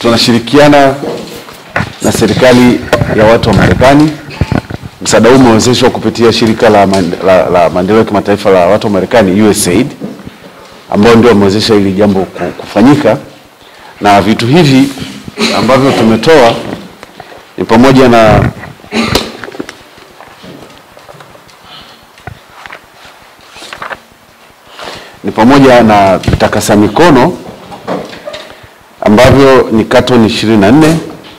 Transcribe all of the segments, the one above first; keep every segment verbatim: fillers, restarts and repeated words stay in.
tunashirikiana na serikali ya watu wa Marekani. Msaada huu umewezeshwa kupitia shirika la, la, la maendeleo ya kimataifa la watu wa Marekani U S A I D, ambao ndio wamewezesha hili jambo kufanyika. Na vitu hivi ambavyo tumetoa ni pamoja na ni pamoja na vitakasa mikono ambavyo ni katoni ishirini na nne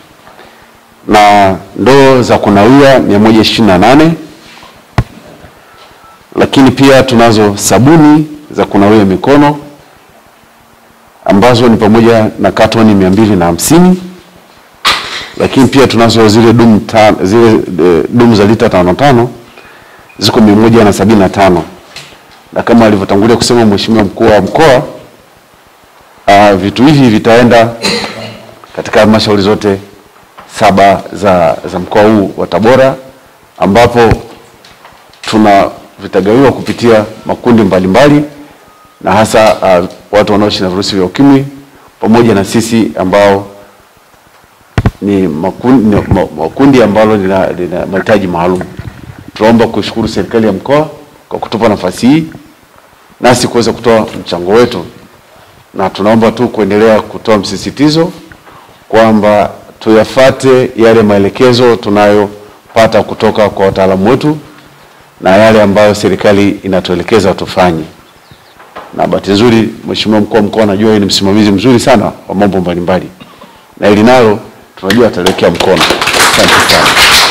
na ndoo za kunawia mia moja ishirini na nane, lakini pia tunazo sabuni za kunawia mikono ambazo ni pamoja na katoni mia mbili na hamsini, lakini pia tunazo zile dumu ta, zile dumu za lita tano tano ziko mia moja na sabini na tano. Na kama alivyotangulia kusema Mheshimiwa Mkuu wa Mkoa, uh, vitu hivi vitaenda katika halmashauri zote saba za za mkoa huu wa Tabora, ambapo tuna vitagawiwa kupitia makundi mbalimbali mbali, na hasa uh, watu wanaoishi na virusi vya ukimwi pamoja na sisi ambao ni makundi, makundi ambalo lina, lina mahitaji maalum. Tunaomba kushukuru serikali ya mkoa kwa kutupa nafasi hii nasi kuweza kutoa mchango wetu, na tunaomba tu kuendelea kutoa msisitizo kwamba tuyafate yale maelekezo tunayopata kutoka kwa wataalamu wetu na yale ambayo serikali inatuelekeza tufanye. Na bahati nzuri Mheshimiwa Mkuu wa Mkoa anajua yeye ni msimamizi mzuri sana wa mambo mbalimbali, na ili nalo tunajua ataelekea mkono. Asante sana.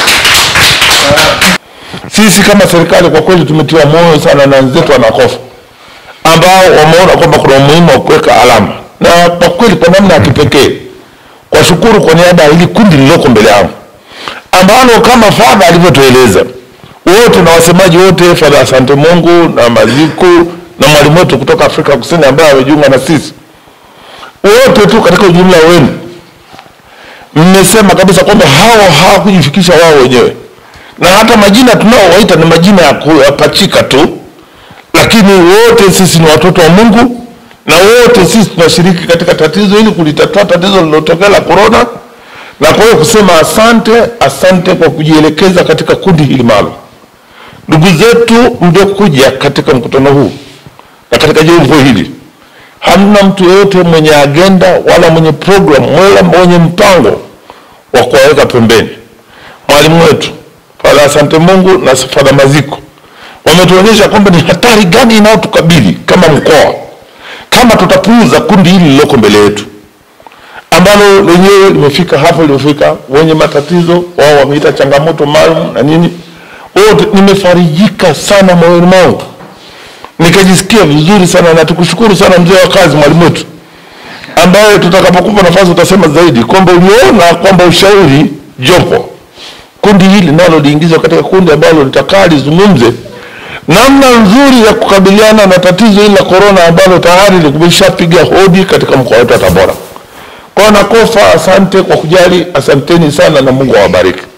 Sisi kama serikali kwa kweli tumetiwa moyo sana na wenzetu wa Nakofa ambao wameona kwamba kuna umuhimu wa kuweka alama, na kwa kweli kwa namna ya kipekee kwa shukuru kwa niaba ya hili kundi lililoko mbele yangu ambalo kama Father alivyotueleza wote na wasemaji wote, Father Asante Mungu na Maziku na mwalimu wetu kutoka Afrika Kusini ambaye amejiunga na sisi, wote tu katika ujumla wenu mmesema kabisa kwamba hao hawakujifikisha wao wenyewe, na hata majina tunaowaita ni majina ya kupachika tu, lakini wote sisi ni watoto wa Mungu na wote sisi tunashiriki katika tatizo hili, kulitatua tatizo lililotokea la corona. Na kwa hiyo kusema asante, asante kwa kujielekeza katika kundi hili maalum. Ndugu zetu mliokuja katika mkutano huu na katika jambo hili, hamna mtu yote mwenye agenda wala mwenye program wala mwenye mpango wa kuwaweka pembeni. Mwalimu wetu Father Asante Mungu na Father Maziko wametuonyesha kwamba ni hatari gani inayotukabili kama mkoa kama tutapuuza kundi hili lililoko mbele yetu, ambalo lenyewe limefika hapo limefika, wenye matatizo wao wameita changamoto maalum na nini. Wote nimefarijika sana moyoni mwangu, nikajisikia vizuri sana, na tukushukuru sana mzee wa kazi mwalimu wetu, ambaye tutakapokupa nafasi utasema zaidi kwamba uliona kwamba ushauri jopo kundi hili nalo liingizwe katika kundi ambalo litakaa lizungumze namna nzuri ya kukabiliana na tatizo hili la corona ambalo tayari limeshapiga hodi katika mkoa wetu wa Tabora. Kwa Nakofa, asante kwa kujali, asanteni sana na Mungu awabariki.